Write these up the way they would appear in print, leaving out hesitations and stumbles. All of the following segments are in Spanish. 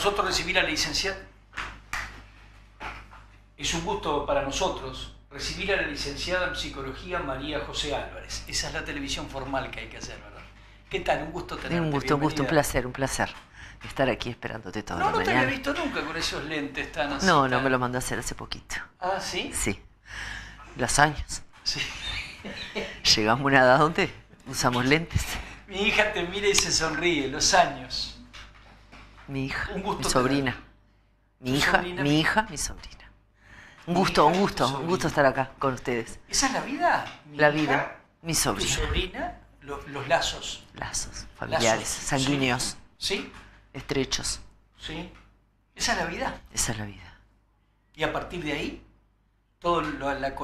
nosotros recibir a la licenciada. Es un gusto para nosotros recibir a la licenciada en psicología María José Álvarez. Esa es la televisión formal que hay que hacer, ¿verdad? ¿Qué tal? Un gusto tenerte. Un gusto, un placer estar aquí esperándote toda la mañana. No te había visto nunca con esos lentes tan así. No, me lo mandé a hacer hace poquito. ¿Ah, sí? Sí. Los años. Sí. Llegamos a una edad donde usamos lentes. Mi hija te mira y se sonríe, los años. Mi hija, un gusto mi sobrina. Mi hija, mi sobrina. Un gusto estar acá con ustedes. ¿Esa es la vida? La vida, mi sobrina. ¿Tu sobrina? Los lazos. Lazos familiares, sanguíneos. ¿Sí? Estrechos. Sí. ¿Esa es la vida? Esa es la vida. Y a partir de ahí, todo la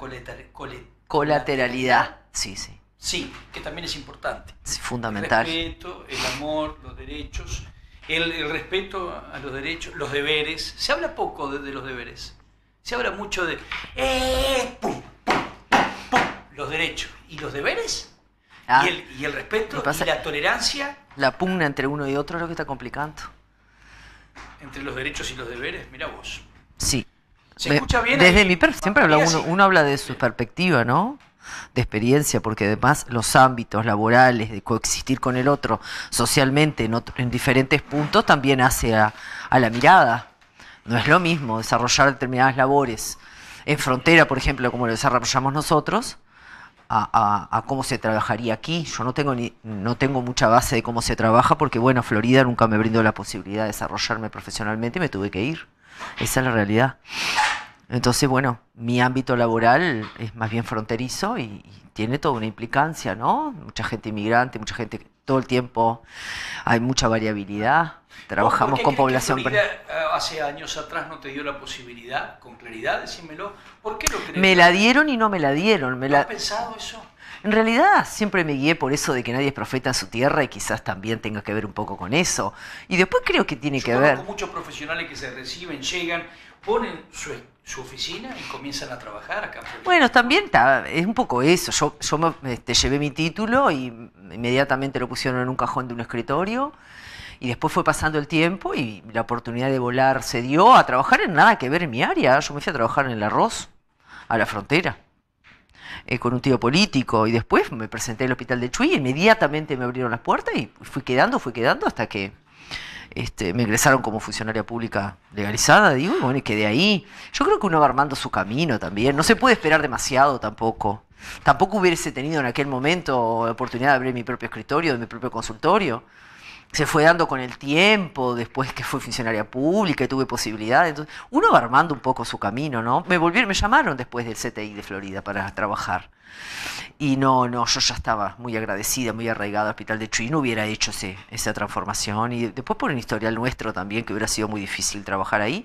colateralidad. Sí. Sí, que también es importante. Sí, fundamental. El respeto, el amor, los derechos, el respeto a los derechos, los deberes. Se habla poco de los deberes. Se habla mucho de pum, pum, pum, los derechos. ¿Y los deberes? ¿Y el respeto? ¿Y la tolerancia? La pugna entre uno y otro es lo que está complicando. Entre los derechos y los deberes, mira vos. Sí. ¿Se escucha bien? Desde mi siempre habla uno habla de su perspectiva, ¿no? De experiencia, porque además los ámbitos laborales, de coexistir con el otro socialmente en diferentes puntos, también hace a la mirada. No es lo mismo desarrollar determinadas labores en frontera, por ejemplo, como lo desarrollamos nosotros, a cómo se trabajaría aquí. Yo no tengo mucha base de cómo se trabaja, porque bueno, Florida nunca me brindó la posibilidad de desarrollarme profesionalmente y me tuve que ir. Esa es la realidad. Entonces, bueno, mi ámbito laboral es más bien fronterizo y tiene toda una implicancia, ¿no? Mucha gente inmigrante, mucha gente todo el tiempo, hay mucha variabilidad. Trabajamos con población. Florida, hace años atrás no te dio la posibilidad, con claridad, decímelo. ¿Por qué lo crees? Me la dieron y no me la dieron. ¿No has pensado eso? En realidad siempre me guié por eso de que nadie es profeta en su tierra y quizás también tenga que ver un poco con eso. Y después creo que tiene que ver. Conozco muchos profesionales que se reciben, llegan, ponen su oficina y comienzan a trabajar acá. Bueno, también es un poco eso. Yo llevé mi título y inmediatamente lo pusieron en un cajón de un escritorio. Y después fue pasando el tiempo y la oportunidad de volar se dio a trabajar en nada que ver en mi área. Yo me fui a trabajar en el arroz, a la frontera, con un tío político. Y después me presenté al hospital de Chuy, inmediatamente me abrieron las puertas y fui quedando hasta que me ingresaron como funcionaria pública legalizada, digo, y bueno, y quedé ahí. Yo creo que uno va armando su camino también. No se puede esperar demasiado tampoco. Tampoco hubiese tenido en aquel momento la oportunidad de abrir mi propio escritorio, de mi propio consultorio. Se fue dando con el tiempo, después que fui funcionaria pública y tuve posibilidades. Entonces, uno va armando un poco su camino, ¿no? Me llamaron después del CTI de Florida para trabajar. Y yo ya estaba muy agradecida, muy arraigada al hospital de Chuy, no hubiera hecho esa transformación. Y después por un historial nuestro también, que hubiera sido muy difícil trabajar ahí.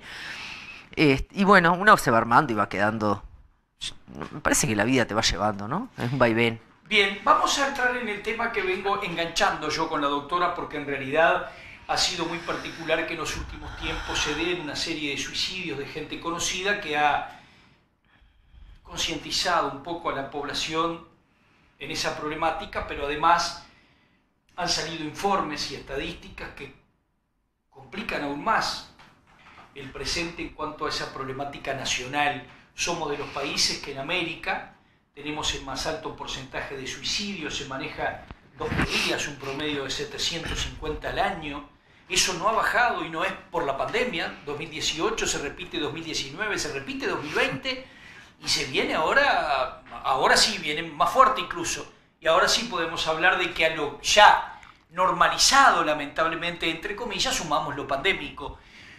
Y bueno, uno se va armando y va quedando. Me parece que la vida te va llevando, ¿no? Es un vaivén. Bien, vamos a entrar en el tema que vengo enganchando yo con la doctora, porque en realidad ha sido muy particular que en los últimos tiempos se den una serie de suicidios de gente conocida que ha concientizado un poco a la población en esa problemática, pero además han salido informes y estadísticas que complican aún más el presente en cuanto a esa problemática nacional. Somos de los países que en América tenemos el más alto porcentaje de suicidios, se maneja 2 por día, un promedio de 750 al año. Eso no ha bajado y no es por la pandemia. 2018 se repite 2019, se repite 2020 y se viene ahora sí, viene más fuerte incluso. Y ahora sí podemos hablar de que a lo ya normalizado, lamentablemente, entre comillas, sumamos lo pandémico.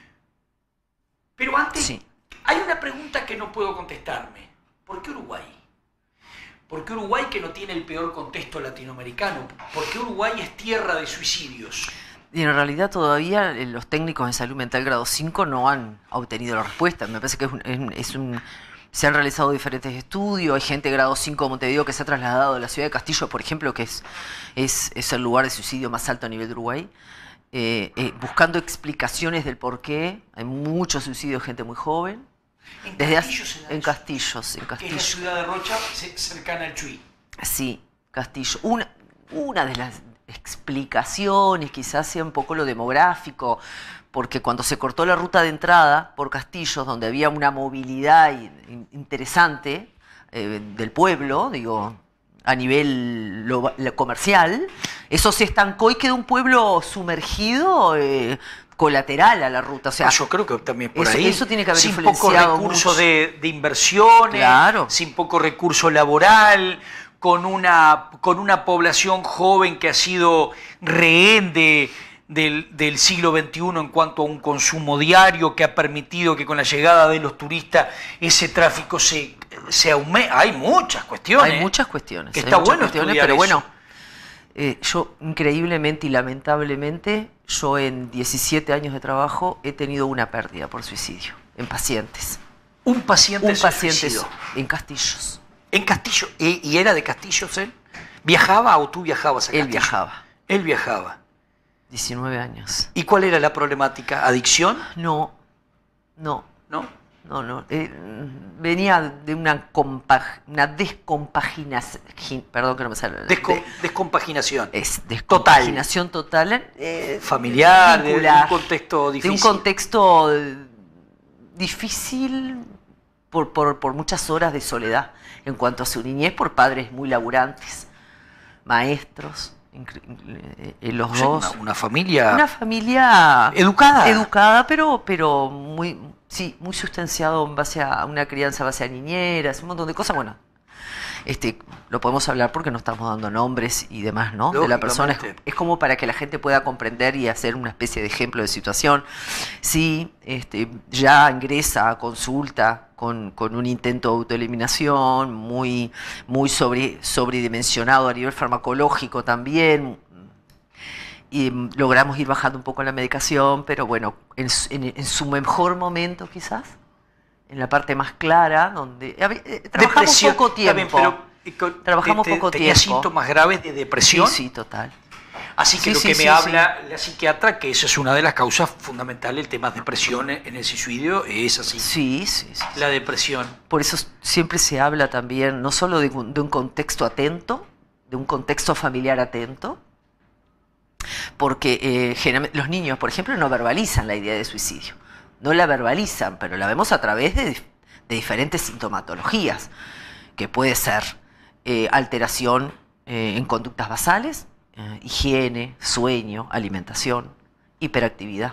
Pero antes, sí, hay una pregunta que no puedo contestarme. ¿Por qué Uruguay? ¿Por qué Uruguay, que no tiene el peor contexto latinoamericano? ¿Por qué Uruguay es tierra de suicidios? Y en realidad todavía los técnicos en salud mental grado 5 no han obtenido la respuesta. Me parece que se han realizado diferentes estudios. Hay gente de grado 5 de Montevideo que se ha trasladado a la ciudad de Castillo, por ejemplo, que es el lugar de suicidio más alto a nivel de Uruguay, buscando explicaciones del por qué. Hay muchos suicidios de gente muy joven. En Castillos. Que es la ciudad de Rocha, cercana al Chuy. Sí, Castillo. una de las explicaciones quizás sea un poco lo demográfico, porque cuando se cortó la ruta de entrada por Castillos, donde había una movilidad interesante del pueblo, digo, a nivel comercial, eso se estancó y quedó un pueblo sumergido, colateral a la ruta. O sea, yo creo que también por ahí, eso tiene que haber sin influenciado poco recurso mucho. de inversiones, Claro. sin poco recurso laboral, con una población joven que ha sido rehén del siglo XXI en cuanto a un consumo diario que ha permitido que con la llegada de los turistas ese tráfico se aumente. Hay muchas cuestiones. Hay muchas cuestiones. Que está bueno estudiar pero eso. bueno, yo increíblemente y lamentablemente, yo en 17 años de trabajo he tenido una pérdida por suicidio en pacientes. Un paciente se suicidó. En Castillos. En Castillo. ¿Y era de Castillos él? ¿Viajaba o tú viajabas a Castillo? Él viajaba. Él viajaba. 19 años. ¿Y cuál era la problemática? ¿Adicción? No. ¿No? Venía de una descompaginación. Perdón que no me sale. Descompaginación. Es descompaginación total. Familiar, de un vincular, contexto difícil. De un contexto difícil por muchas horas de soledad en cuanto a su niñez, por padres muy laburantes, maestros, los dos. Una familia. Una familia educada. Educada, pero muy sustanciado en base a una crianza base a niñeras, un montón de cosas. Bueno, lo podemos hablar porque no estamos dando nombres y demás, ¿no? De la persona. Es como para que la gente pueda comprender y hacer una especie de ejemplo de situación. Sí, ya ingresa a consulta con un intento de autoeliminación muy sobredimensionado a nivel farmacológico también. Y logramos ir bajando un poco la medicación, pero bueno, en su mejor momento quizás, en la parte más clara, donde trabajamos poco tiempo. Trabajamos poco tiempo. ¿Tenía síntomas graves de depresión? Sí, total. Así que me habla la psiquiatra, que esa es una de las causas fundamentales, el tema de depresión en el suicidio, es así. Sí. La depresión. Por eso siempre se habla también, no solo de un contexto atento, de un contexto familiar atento, porque generalmente los niños, por ejemplo, no verbalizan la idea de suicidio. No la verbalizan, pero la vemos a través de diferentes sintomatologías, que puede ser alteración en conductas basales, higiene, sueño, alimentación, hiperactividad,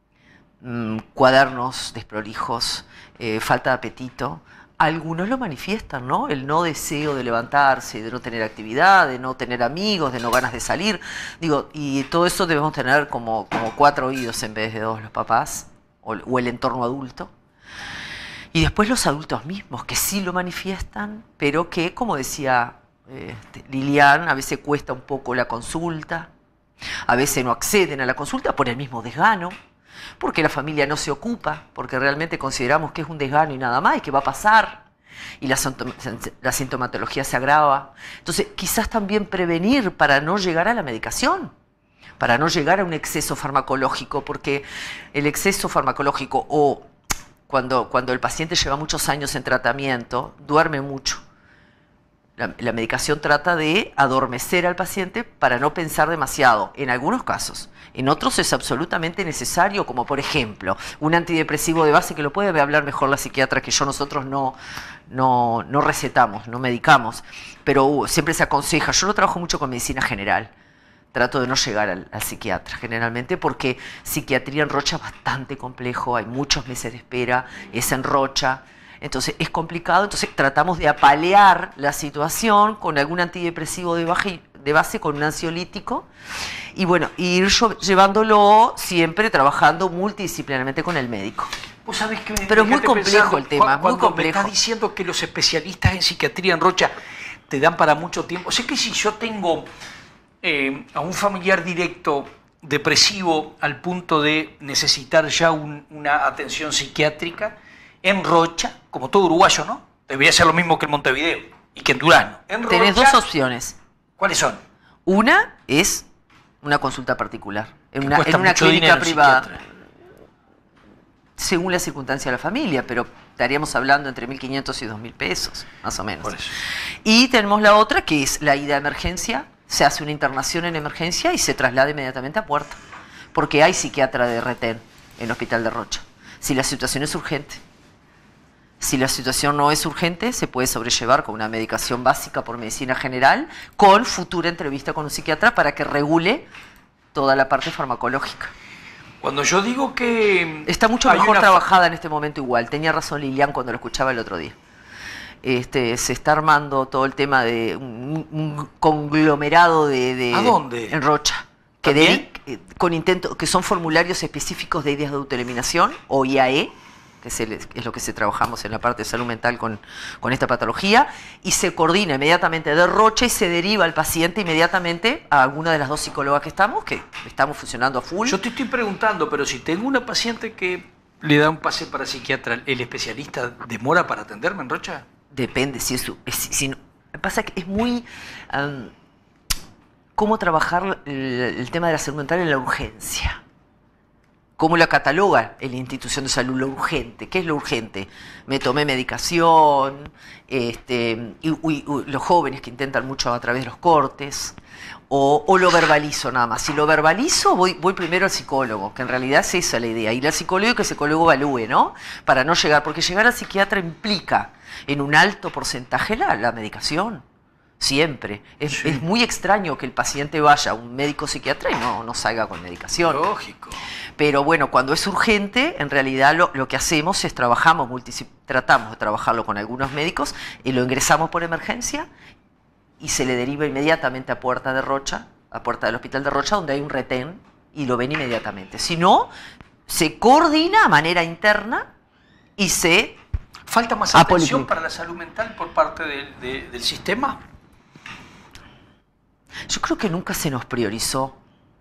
cuadernos desprolijos, falta de apetito. Algunos lo manifiestan, ¿no? El no deseo de levantarse, de no tener actividad, de no tener amigos, de no ganas de salir. Digo, y todo eso debemos tener como 4 oídos en vez de 2 los papás o el entorno adulto. Y después los adultos mismos, que sí lo manifiestan, pero que, como decía Lilian, a veces cuesta un poco la consulta, a veces no acceden a la consulta por el mismo desgano, porque la familia no se ocupa, porque realmente consideramos que es un desgano y nada más, y que va a pasar, y la sintomatología se agrava. Entonces, quizás también prevenir para no llegar a la medicación, para no llegar a un exceso farmacológico, porque el exceso farmacológico o cuando el paciente lleva muchos años en tratamiento, duerme mucho. La medicación trata de adormecer al paciente para no pensar demasiado, en algunos casos. En otros es absolutamente necesario, como por ejemplo, un antidepresivo de base, que lo puede hablar mejor la psiquiatra que yo, nosotros no recetamos, no medicamos, pero siempre se aconseja. Yo lo trabajo mucho con medicina general. Trato de no llegar al psiquiatra generalmente, porque psiquiatría en Rocha es bastante complejo, hay muchos meses de espera, es en Rocha. Entonces es complicado, entonces tratamos de apalear la situación con algún antidepresivo de base, con un ansiolítico, y bueno, ir llevándolo siempre trabajando multidisciplinarmente con el médico. ¿Vos sabés que pero es muy complejo el tema, muy complejo. Me estás diciendo que los especialistas en psiquiatría en Rocha te dan para mucho tiempo. O sea que si yo tengo a un familiar directo depresivo al punto de necesitar ya una atención psiquiátrica, en Rocha, como todo uruguayo, ¿no? Debería ser lo mismo que en Montevideo y que en Durazno. Tenés 2 opciones. ¿Cuáles son? Una es una consulta particular, en una clínica privada. Según la circunstancia de la familia, pero estaríamos hablando entre 1.500 y 2.000 pesos, más o menos. Por eso. Y tenemos la otra, que es la ida a emergencia, se hace una internación en emergencia y se traslada inmediatamente a puerta, porque hay psiquiatra de retén en el Hospital de Rocha, si la situación es urgente. Si la situación no es urgente, se puede sobrellevar con una medicación básica por medicina general, con futura entrevista con un psiquiatra para que regule toda la parte farmacológica. Cuando yo digo que... Está mucho mejor trabajada en este momento igual. Tenía razón Lilian cuando lo escuchaba el otro día. Se está armando todo el tema de un conglomerado de... ¿A dónde? En Rocha. Con intento, que son formularios específicos de ideas de autoeliminación, o IAE, que es lo que trabajamos en la parte de salud mental con esta patología, y se coordina inmediatamente de Rocha y se deriva al paciente inmediatamente a alguna de las 2 psicólogas que estamos funcionando a full. Yo te estoy preguntando, pero si tengo una paciente que le da un pase para psiquiatra, ¿el especialista demora para atenderme en Rocha? Depende, pasa que es muy... ¿cómo trabajar el tema de la salud mental en la urgencia? ¿Cómo la cataloga la institución de salud lo urgente? ¿Qué es lo urgente? Me tomé medicación, los jóvenes que intentan mucho a través de los cortes, o lo verbalizo nada más. Si lo verbalizo, voy primero al psicólogo, que en realidad es esa la idea, ir al psicólogo y que el psicólogo evalúe, ¿no? Para no llegar, porque llegar al psiquiatra implica en un alto porcentaje la medicación. Siempre. Es muy extraño que el paciente vaya a un médico psiquiatra y no salga con medicación. Lógico. Pero bueno, cuando es urgente, en realidad lo que hacemos es tratamos de trabajarlo con algunos médicos y lo ingresamos por emergencia y se le deriva inmediatamente a puerta de Rocha, a puerta del Hospital de Rocha, donde hay un retén y lo ven inmediatamente. Si no, se coordina a manera interna y se... ¿Falta más atención para la salud mental por parte del sistema? Yo creo que nunca se nos priorizó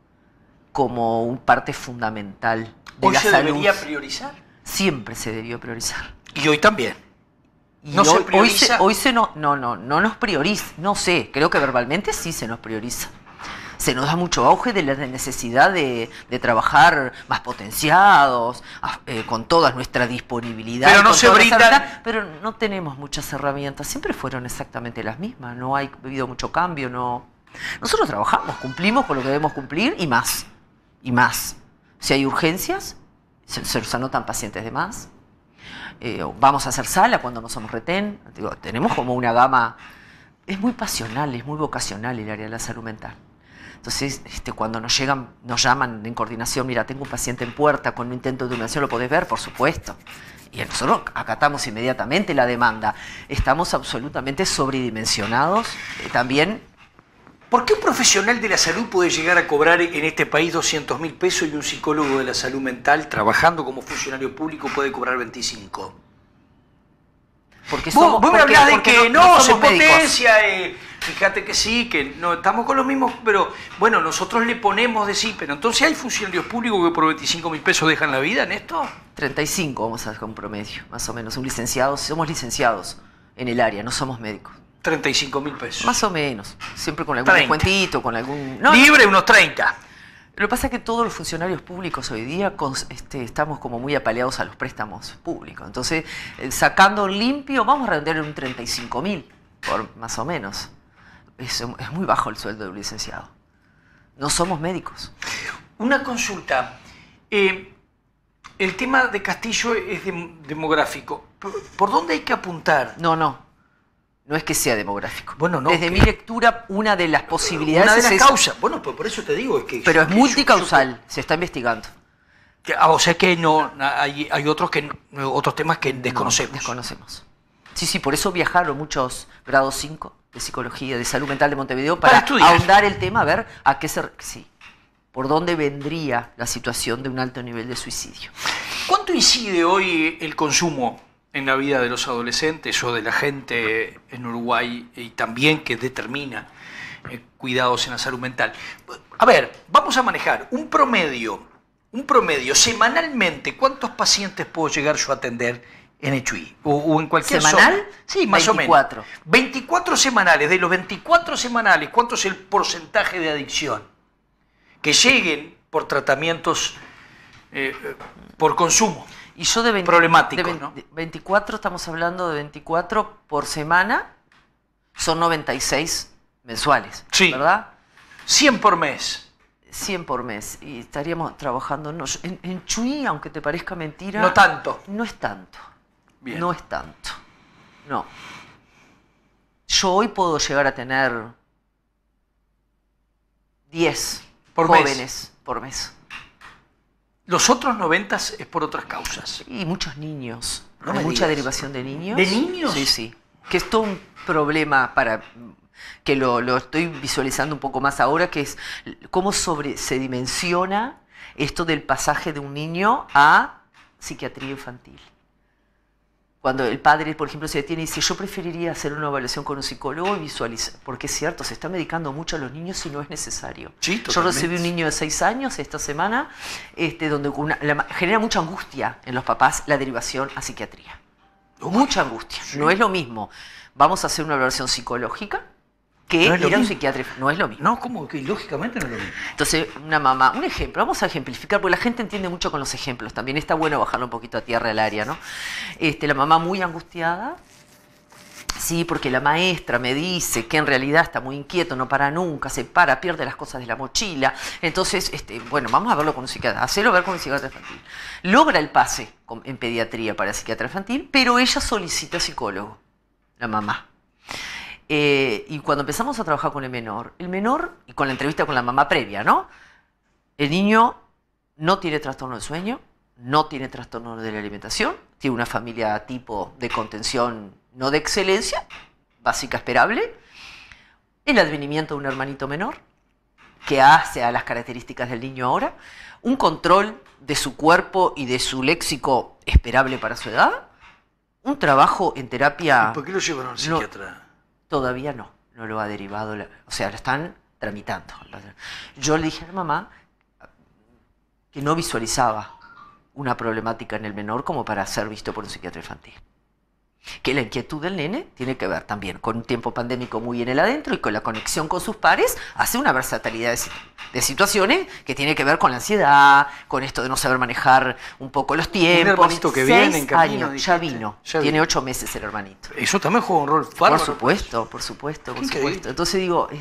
como un parte fundamental de la salud. ¿Hoy se debería priorizar? Siempre se debió priorizar. Y hoy también. Y ¿No se prioriza? Hoy no nos prioriza. No sé, creo que verbalmente sí se nos prioriza. Se nos da mucho auge de la necesidad de trabajar más potenciados, con toda nuestra disponibilidad. Pero no se brindan. Pero no tenemos muchas herramientas. Siempre fueron exactamente las mismas. No ha habido mucho cambio, no. Nosotros trabajamos, cumplimos con lo que debemos cumplir y más. Y más. Si hay urgencias, se nos anotan pacientes de más. Vamos a hacer sala cuando no somos retén. Digo, tenemos como una gama. Es muy pasional, es muy vocacional el área de la salud mental. Entonces, cuando nos llaman en coordinación, mira, tengo un paciente en puerta con un intento de dominación, ¿lo podés ver? Por supuesto. Y nosotros acatamos inmediatamente la demanda. Estamos absolutamente sobredimensionados. También... ¿Por qué un profesional de la salud puede llegar a cobrar en este país 200.000 pesos y un psicólogo de la salud mental, trabajando como funcionario público, puede cobrar 25? Porque vos me hablás de que no se médicos. Potencia, fíjate que sí, que no estamos con los mismos, pero bueno, nosotros le ponemos de sí, pero entonces hay funcionarios públicos que por 25.000 pesos dejan la vida en esto. 35 vamos a hacer un promedio, más o menos. Somos licenciados en el área, no somos médicos. 35.000 pesos. Más o menos, siempre con algún descuentito, con algún... Libre unos 30. Lo que pasa es que todos los funcionarios públicos hoy día estamos como muy apaleados a los préstamos públicos. Entonces, sacando limpio, vamos a redondear en un 35.000, más o menos. Es muy bajo el sueldo de un licenciado. No somos médicos. Una consulta. El tema de Castillo es demográfico. ¿Por dónde hay que apuntar? No es que sea demográfico. Bueno, no. Desde mi lectura, una de las posibilidades una de las es causas. Bueno, pues por eso te digo. Pero es multicausal, se está investigando. O sea que no hay otros temas que desconocemos. Desconocemos. Sí, por eso viajaron muchos grados 5 de psicología, de salud mental de Montevideo, para ahondar el tema, a ver por dónde vendría la situación de un alto nivel de suicidio. ¿Cuánto incide hoy el consumo en la vida de los adolescentes o de la gente en Uruguay y también que determina cuidados en la salud mental? A ver, vamos a manejar un promedio semanalmente. ¿Cuántos pacientes puedo llegar yo a atender en Echuí o en cualquier ¿Semanal? zona? Sí, más 24. o menos. 24 semanales. De los 24 semanales, ¿cuánto es el porcentaje de adicción que lleguen por tratamientos por consumo? Y yo de 24, estamos hablando de 24 por semana, son 96 mensuales, sí. ¿Verdad? 100 por mes. 100 por mes. Y estaríamos trabajando... No, en Chuy, aunque te parezca mentira... No tanto. No es tanto. Bien. No es tanto. No. Yo hoy puedo llegar a tener 10 por jóvenes mes. Por mes. Los otros 90 es por otras causas. Y muchos niños. No Hay me mucha digas. derivación de niños. ¿De niños? Sí, sí. Que es todo un problema para... que lo estoy visualizando un poco más ahora, que es cómo se dimensiona esto del pasaje de un niño a psiquiatría infantil. Cuando el padre, por ejemplo, se detiene y dice, yo preferiría hacer una evaluación con un psicólogo y visualizar, porque es cierto, se está medicando mucho a los niños si no es necesario. Sí, yo recibí un niño de 6 años esta semana, donde genera mucha angustia en los papás la derivación a psiquiatría. Mucha angustia. Sí. No es lo mismo. Vamos a hacer una evaluación psicológica que no es ir a un psiquiatra. No es lo mismo. No, ¿cómo? Que lógicamente no es lo mismo. Entonces, una mamá, un ejemplo, vamos a ejemplificar, porque la gente entiende mucho con los ejemplos. También está bueno bajarlo un poquito a tierra el área, ¿no? La mamá muy angustiada, sí, porque la maestra me dice que en realidad está muy inquieto, no para nunca, se para, pierde las cosas de la mochila. Entonces, bueno, vamos a verlo con un psiquiatra, hacerlo ver con un psiquiatra infantil. Logra el pase en pediatría para psiquiatra infantil, pero ella solicita psicólogo, la mamá. Y cuando empezamos a trabajar con el menor, y con la entrevista con la mamá previa, ¿no? El niño no tiene trastorno del sueño, no tiene trastorno de la alimentación, tiene una familia tipo de contención no de excelencia, básica esperable, el advenimiento de un hermanito menor, que hace a las características del niño ahora, un control de su cuerpo y de su léxico esperable para su edad, un trabajo en terapia... ¿Y por qué lo llevaron al psiquiatra? Todavía no lo ha derivado, o sea, lo están tramitando. Yo le dije a la mamá que no visualizaba una problemática en el menor como para ser visto por un psiquiatra infantil. Que la inquietud del nene tiene que ver también con un tiempo pandémico muy en el adentro y con la conexión con sus pares, hace una versatilidad de situaciones que tiene que ver con la ansiedad, con esto de no saber manejar un poco los tiempos. Un hermanito que viene en camino, años, ya vino, tiene 8 meses el hermanito. Eso también juega un rol bárbaro. Por supuesto, por supuesto. Entonces digo,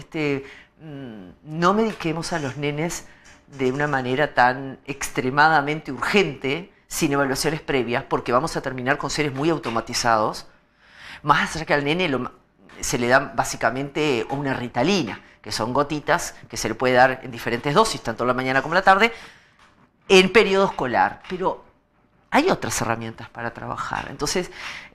no mediquemos a los nenes de una manera tan extremadamente urgente, sin evaluaciones previas, porque vamos a terminar con seres muy automatizados. Más allá que al nene se le da básicamente una Ritalina, que son gotitas que se le puede dar en diferentes dosis, tanto la mañana como la tarde, en periodo escolar. Pero hay otras herramientas para trabajar. Entonces,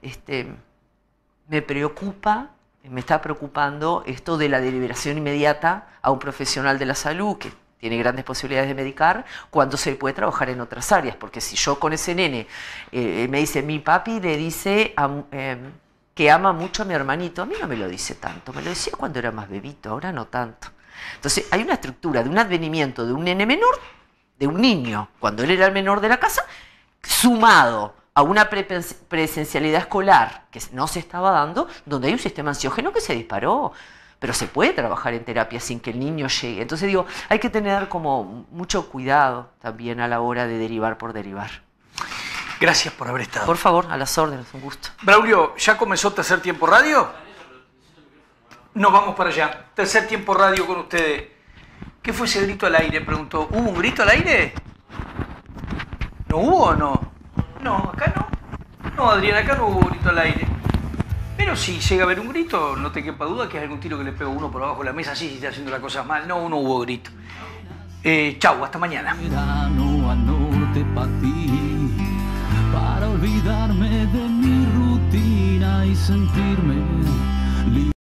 me está preocupando esto de la deliberación inmediata a un profesional de la salud que tiene grandes posibilidades de medicar, cuando se puede trabajar en otras áreas. Porque si yo con ese nene me dice, mi papi le dice que ama mucho a mi hermanito, a mí no me lo dice tanto, me lo decía cuando era más bebito, ahora no tanto. Entonces hay una estructura de un advenimiento de un nene menor, de un niño, cuando él era el menor de la casa, sumado a una presencialidad escolar que no se estaba dando, donde hay un sistema ansiógeno que se disparó. Pero se puede trabajar en terapia sin que el niño llegue. Entonces digo, hay que tener como mucho cuidado también a la hora de derivar por derivar. Gracias por haber estado. Por favor, a las órdenes, un gusto. Braulio, ¿ya comenzó Tercer Tiempo Radio? Nos vamos para allá. Tercer Tiempo Radio con ustedes. ¿Qué fue ese grito al aire? Preguntó. ¿Hubo un grito al aire? ¿No hubo o no? No, acá no. No, Adrián, acá no hubo grito al aire. Pero si llega a haber un grito, no te quepa duda que es algún tiro que le pegó uno por abajo de la mesa, así si está haciendo las cosas mal. No hubo grito. Chau, hasta mañana. Verano al norte partí para olvidarme de mi rutina y sentirme libre.